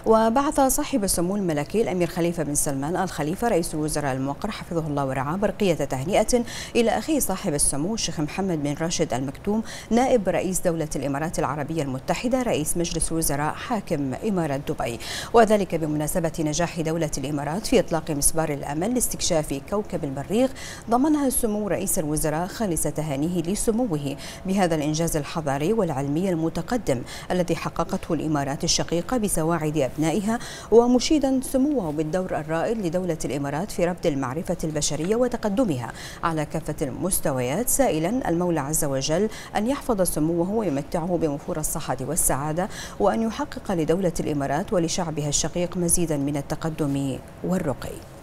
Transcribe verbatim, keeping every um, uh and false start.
وبعث صاحب السمو الملكي الأمير خليفة بن سلمان آل خليفة رئيس الوزراء الموقر حفظه الله ورعاه برقية تهنئة إلى أخيه صاحب السمو الشيخ محمد بن راشد آل مكتوم نائب رئيس دولة الإمارات العربية المتحدة رئيس مجلس الوزراء حاكم إمارة دبي، وذلك بمناسبة نجاح دولة الإمارات في إطلاق مسبار الأمل لاستكشاف كوكب المريخ. ضمنها السمو رئيس الوزراء خالص تهانيه لسموه بهذا الإنجاز الحضاري والعلمي المتقدم الذي حققته الإمارات الشقيقة بسواعد أبنائها، ومشيدا سموه بالدور الرائد لدولة الإمارات في ربط المعرفة البشرية وتقدمها على كافة المستويات، سائلا المولى عز وجل أن يحفظ سموه ويمتعه بوفور الصحة والسعادة، وأن يحقق لدولة الإمارات ولشعبها الشقيق مزيدا من التقدم والرقي.